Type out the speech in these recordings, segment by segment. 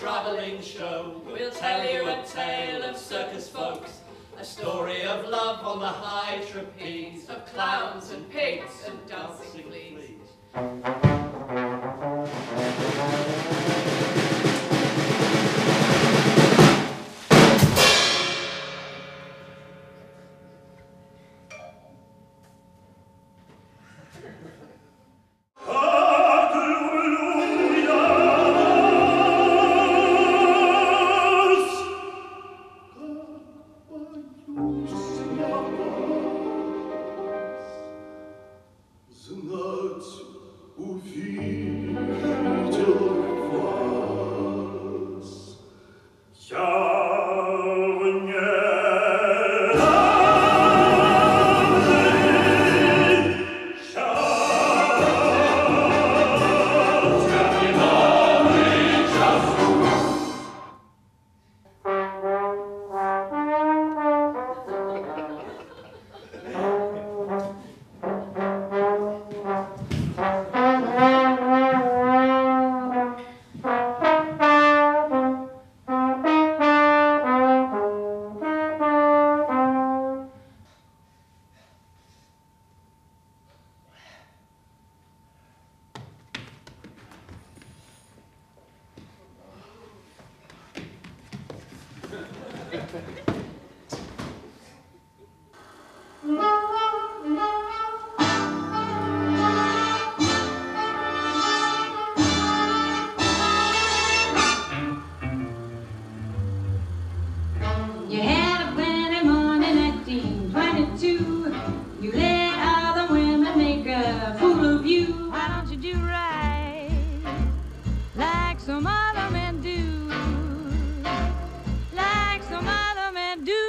travelling show. We'll tell you a tale of circus folks, a story of love on the high trapeze, of clowns and pigs and dancing fleas. You had a winter morning at 1822. You let other women make a fool of you. Why don't you do right like some other men do? Like some other men do.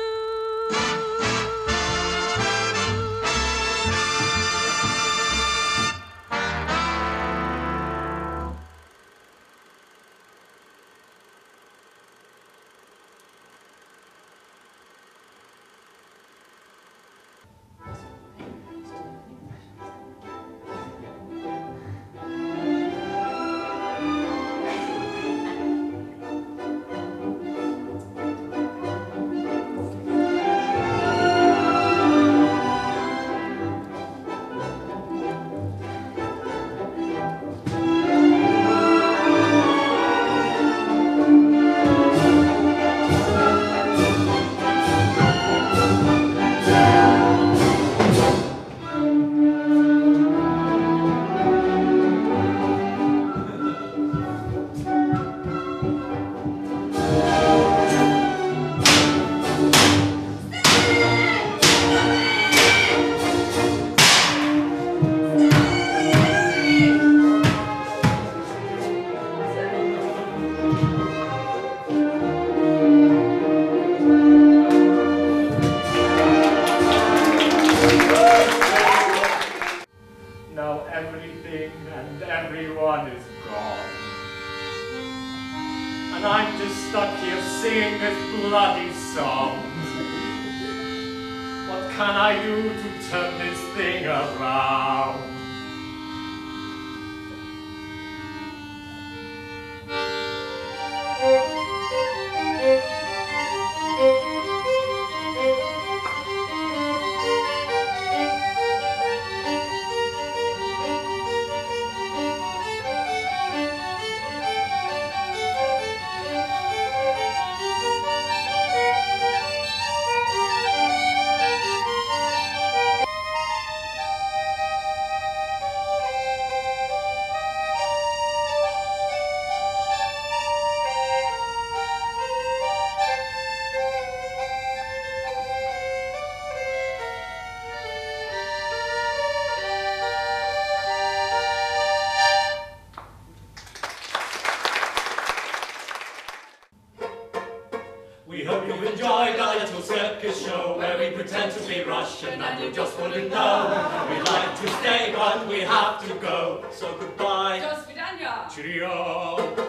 Now everything and everyone is gone, and I'm just stuck here singing this bloody song. What can I do to turn this thing around? We hope you've enjoyed our little circus show where we pretend to be Russian and you just wouldn't know. We'd like to stay but we have to go, so goodbye. До свидания. Cheerio.